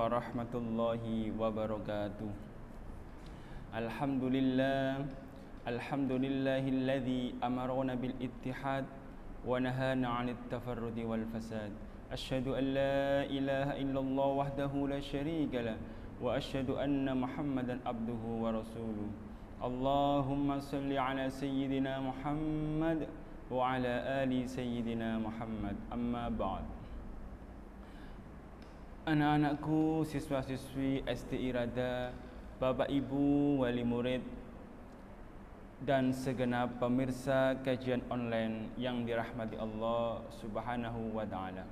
warahmatullahi wabarakatuh. Alhamdulillahilladzi amarana bil ittihad wa nahana 'anit tafarrudi wal fasad. Asyhadu an la ilaha illallah wahdahu la syarika lah wa asyhadu anna Muhammadan abduhu wa rasuluh. Allahumma salli ala sayyidina Muhammad wa ala ali sayyidina Muhammad. Amma ba'd. Anak-anakku, siswa-siswi SD Irada, Bapak Ibu, wali murid, dan segenap pemirsa kajian online yang dirahmati Allah Subhanahu wa ta'ala.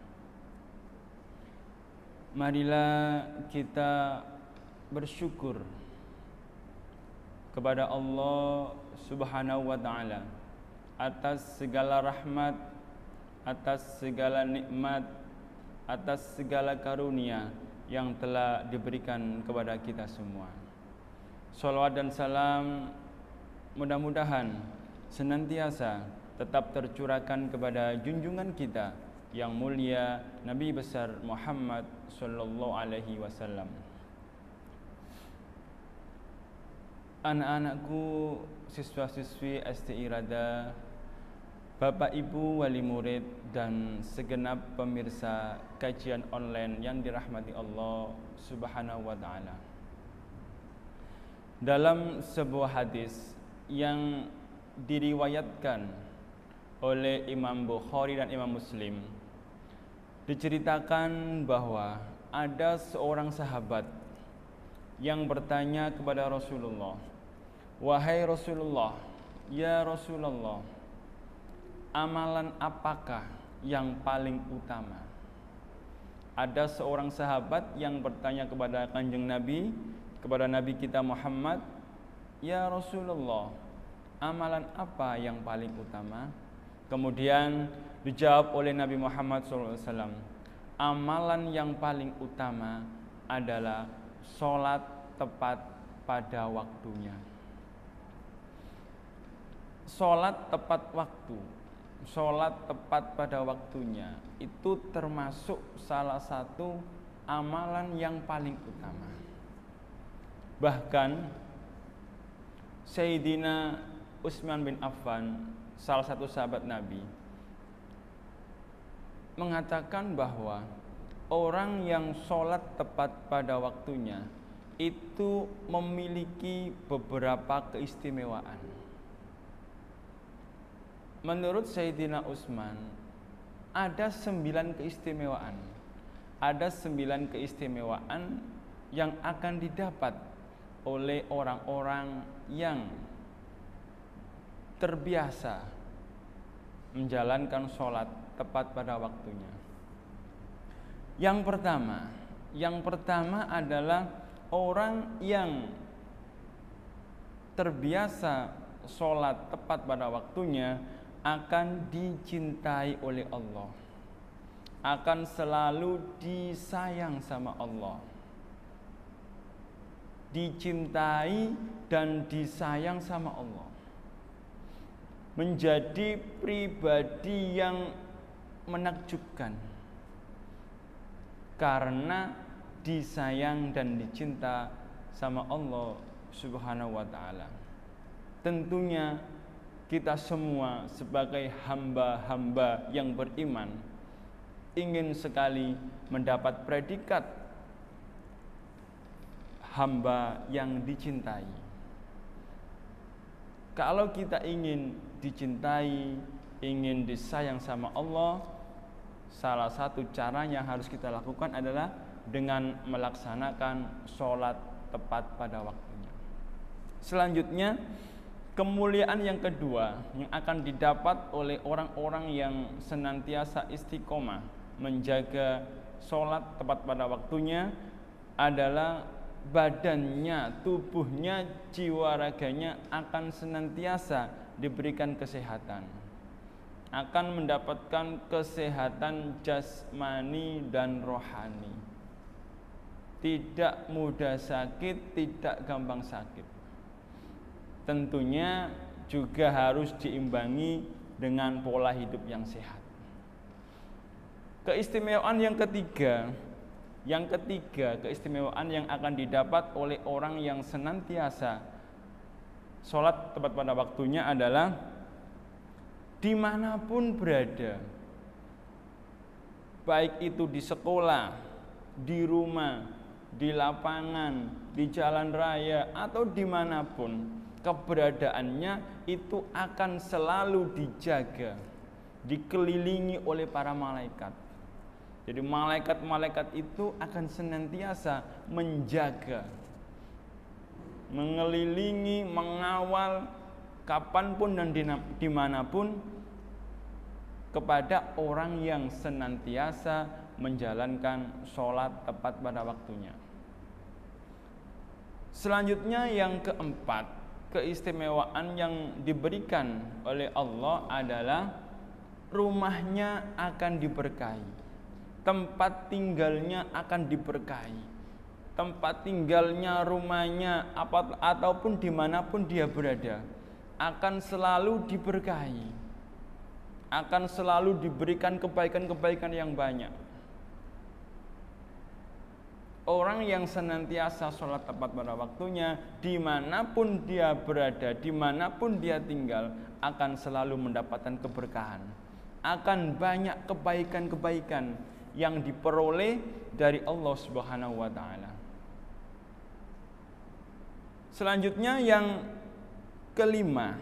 Marilah kita bersyukur kepada Allah Subhanahu wa ta'ala atas segala rahmat, atas segala nikmat, atas segala karunia yang telah diberikan kepada kita semua. Shalawat dan salam mudah-mudahan senantiasa tetap tercurahkan kepada junjungan kita yang mulia Nabi besar Muhammad sallallahu alaihi wasallam. Anak-anakku, siswa-siswi SD Irada, Bapak Ibu wali murid, dan segenap pemirsa kajian online yang dirahmati Allah Subhanahu wa ta'ala. Dalam sebuah hadis yang diriwayatkan oleh Imam Bukhari dan Imam Muslim, diceritakan bahwa ada seorang sahabat yang bertanya kepada Rasulullah, "Wahai Rasulullah, ya Rasulullah, amalan apakah yang paling utama?" Ada seorang sahabat yang bertanya kepada Kanjeng Nabi, kepada Nabi kita Muhammad, "Ya Rasulullah, amalan apa yang paling utama?" Kemudian dijawab oleh Nabi Muhammad SAW, "Amalan yang paling utama adalah sholat tepat pada waktunya." Sholat tepat waktu, sholat tepat pada waktunya itu termasuk salah satu amalan yang paling utama. Bahkan Sayyidina Utsman bin Affan, salah satu sahabat Nabi, mengatakan bahwa orang yang sholat tepat pada waktunya itu memiliki beberapa keistimewaan. Menurut Sayyidina Utsman, ada 9 keistimewaan. Ada 9 keistimewaan yang akan didapat oleh orang-orang yang terbiasa menjalankan sholat tepat pada waktunya. Yang pertama adalah orang yang terbiasa sholat tepat pada waktunya akan dicintai oleh Allah, akan selalu disayang sama Allah, dicintai dan disayang sama Allah, menjadi pribadi yang menakjubkan karena disayang dan dicinta sama Allah Subhanahu wa ta'ala. Tentunya kita semua sebagai hamba-hamba yang beriman ingin sekali mendapat predikat hamba yang dicintai. Kalau kita ingin dicintai, ingin disayang sama Allah, salah satu caranya harus kita lakukan adalah dengan melaksanakan sholat tepat pada waktunya. Selanjutnya, kemuliaan yang kedua yang akan didapat oleh orang-orang yang senantiasa istiqomah menjaga sholat tepat pada waktunya adalah badannya, tubuhnya, jiwa raganya akan senantiasa diberikan kesehatan, akan mendapatkan kesehatan jasmani dan rohani, tidak mudah sakit, tidak gampang sakit. Tentunya juga harus diimbangi dengan pola hidup yang sehat. Keistimewaan yang ketiga Yang ketiga, keistimewaan yang akan didapat oleh orang yang senantiasa sholat tepat pada waktunya adalah dimanapun berada, baik itu di sekolah, di rumah, di lapangan, di jalan raya, atau dimanapun keberadaannya itu akan selalu dijaga, dikelilingi oleh para malaikat. Jadi malaikat-malaikat itu akan senantiasa menjaga, mengelilingi, mengawal kapanpun dan dimanapun kepada orang yang senantiasa menjalankan sholat tepat pada waktunya. Selanjutnya yang keempat, keistimewaan yang diberikan oleh Allah adalah rumahnya akan diberkahi. Tempat tinggalnya akan diberkahi. Tempat tinggalnya, rumahnya, ataupun dimanapun dia berada akan selalu diberkahi, akan selalu diberikan kebaikan-kebaikan yang banyak. Orang yang senantiasa sholat tepat pada waktunya, dimanapun dia berada, dimanapun dia tinggal, akan selalu mendapatkan keberkahan, akan banyak kebaikan-kebaikan yang diperoleh dari Allah Subhanahu wa taala. Selanjutnya yang kelima,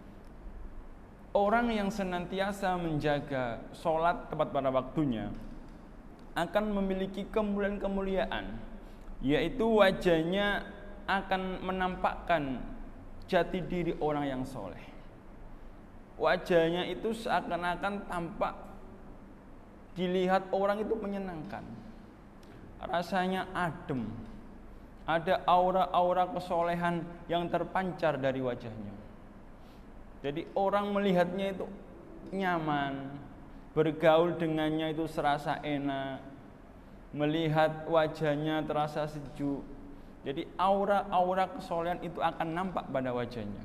orang yang senantiasa menjaga sholat tepat pada waktunya akan memiliki kemuliaan-kemuliaan, yaitu wajahnya akan menampakkan jati diri orang yang soleh. Wajahnya itu seakan-akan tampak, dilihat orang itu menyenangkan, rasanya adem, ada aura-aura kesolehan yang terpancar dari wajahnya. Jadi orang melihatnya itu nyaman, bergaul dengannya itu serasa enak, melihat wajahnya terasa sejuk. Jadi aura-aura kesolehan itu akan nampak pada wajahnya.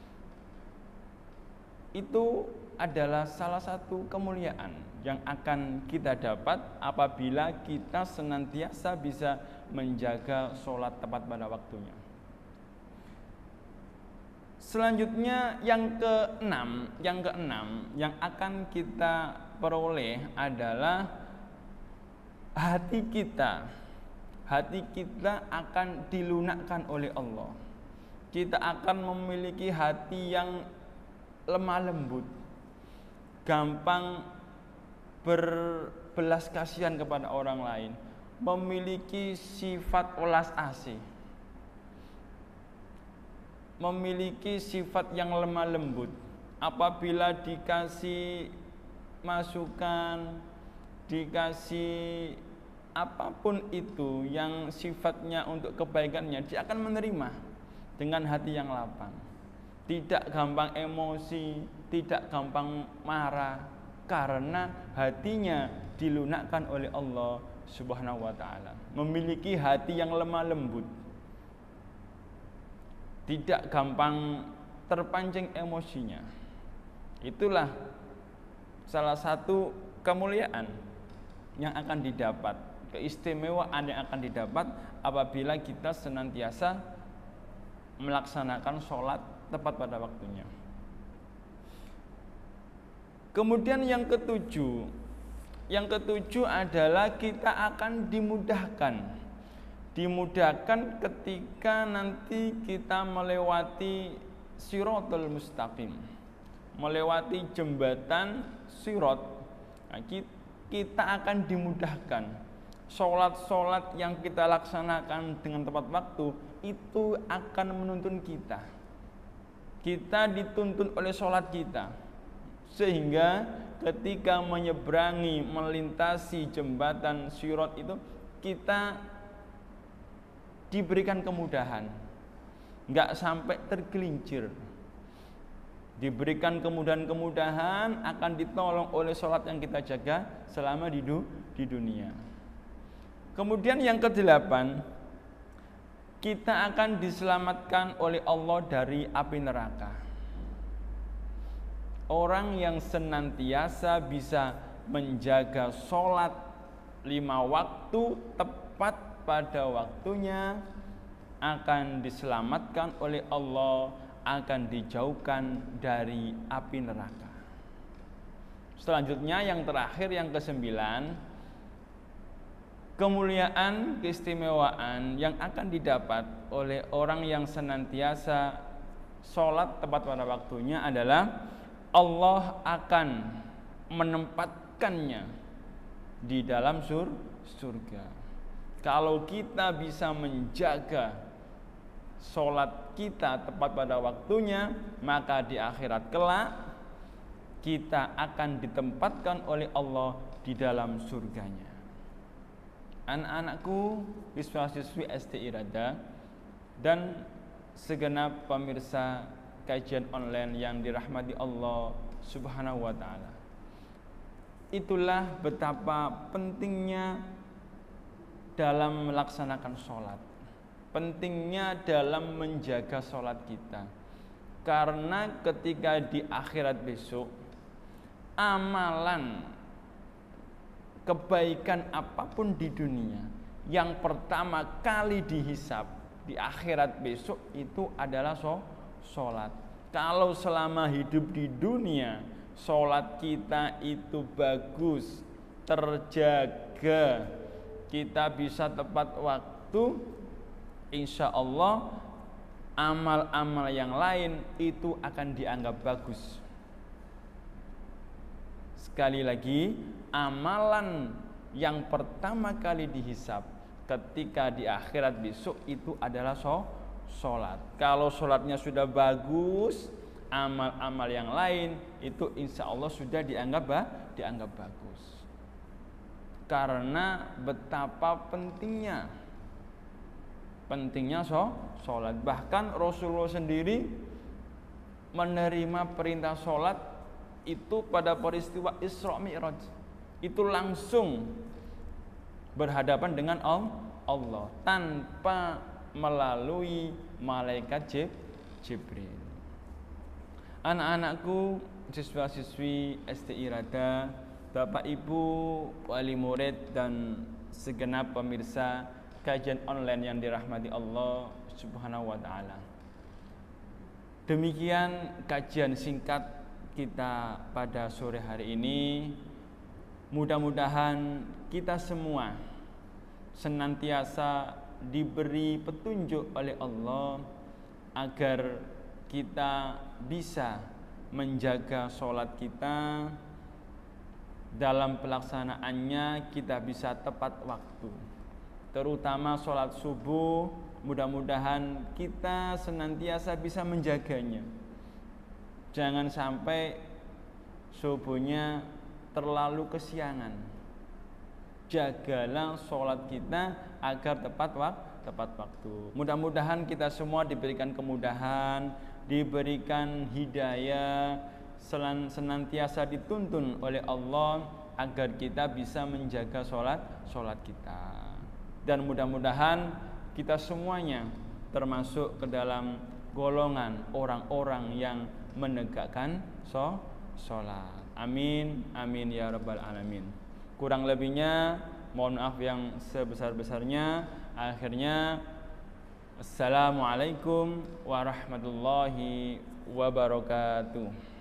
Itu adalah salah satu kemuliaan yang akan kita dapat apabila kita senantiasa bisa menjaga sholat tepat pada waktunya. Selanjutnya yang keenam yang akan kita peroleh adalah hati kita. Hati kita akan dilunakkan oleh Allah. Kita akan memiliki hati yang lemah lembut, gampang berbelas kasihan kepada orang lain, memiliki sifat welas asih, memiliki sifat yang lemah lembut. Apabila dikasih masukan, dikasih apapun itu yang sifatnya untuk kebaikannya, dia akan menerima dengan hati yang lapang. Tidak gampang emosi, tidak gampang marah, karena hatinya dilunakkan oleh Allah Subhanahu wa taala. Memiliki hati yang lemah lembut, tidak gampang terpancing emosinya. Itulah salah satu kemuliaan yang akan didapat, keistimewaan yang akan didapat apabila kita senantiasa melaksanakan sholat tepat pada waktunya. Kemudian yang ketujuh adalah kita akan dimudahkan ketika nanti kita melewati Shiratal Mustaqim, melewati jembatan Sirat. Nah, kita akan dimudahkan. Sholat yang kita laksanakan dengan tepat waktu itu akan menuntun kita. Kita dituntun oleh sholat kita, sehingga ketika menyeberangi, melintasi jembatan Sirat itu kita diberikan kemudahan, nggak sampai tergelincir. Diberikan kemudahan-kemudahan, akan ditolong oleh sholat yang kita jaga selama di dunia. Kemudian yang kedelapan, kita akan diselamatkan oleh Allah dari api neraka. Orang yang senantiasa bisa menjaga sholat 5 waktu tepat tepat pada waktunya akan diselamatkan oleh Allah, akan dijauhkan dari api neraka. Selanjutnya yang terakhir, yang kesembilan, kemuliaan, keistimewaan yang akan didapat oleh orang yang senantiasa sholat tepat pada waktunya adalah Allah akan menempatkannya di dalam surga. Kalau kita bisa menjaga sholat kita tepat pada waktunya, maka di akhirat kelak kita akan ditempatkan oleh Allah di dalam surganya. Anak-anakku, siswa-siswi SD Irada dan segenap pemirsa kajian online yang dirahmati Allah Subhanahu wa taala. Itulah betapa pentingnya dalam melaksanakan sholat, pentingnya dalam menjaga sholat kita. Karena ketika di akhirat besok, amalan kebaikan apapun di dunia yang pertama kali dihisab di akhirat besok itu adalah sholat. Kalau selama hidup di dunia sholat kita itu bagus, terjaga, kita bisa tepat waktu, insya Allah amal-amal yang lain itu akan dianggap bagus. Sekali lagi, amalan yang pertama kali dihisab ketika di akhirat besok itu adalah sholat. Kalau sholatnya sudah bagus, amal-amal yang lain itu insya Allah sudah dianggap bagus. Karena betapa pentingnya sholat. Bahkan Rasulullah sendiri menerima perintah sholat itu pada peristiwa Isra Mi'raj. Itu langsung berhadapan dengan Allah tanpa melalui malaikat Jibril. Anak-anakku, siswa-siswi SD Irada, Bapak Ibu, wali murid dan segenap pemirsa kajian online yang dirahmati Allah Subhanahu wa taala. Demikian kajian singkat kita pada sore hari ini. Mudah-mudahan kita semua senantiasa diberi petunjuk oleh Allah agar kita bisa menjaga sholat kita, dalam pelaksanaannya kita bisa tepat waktu, terutama sholat subuh. Mudah-mudahan kita senantiasa bisa menjaganya. Jangan sampai subuhnya terlalu kesiangan. Jagalah sholat kita agar tepat waktu. Mudah-mudahan kita semua diberikan kemudahan, diberikan hidayah, senantiasa dituntun oleh Allah agar kita bisa menjaga sholat kita. Dan mudah-mudahan kita semuanya termasuk ke dalam golongan orang-orang yang menegakkan sholat. Amin, amin ya rabbal alamin. Kurang lebihnya mohon maaf yang sebesar-besarnya. Akhirnya, assalamualaikum warahmatullahi wabarakatuh.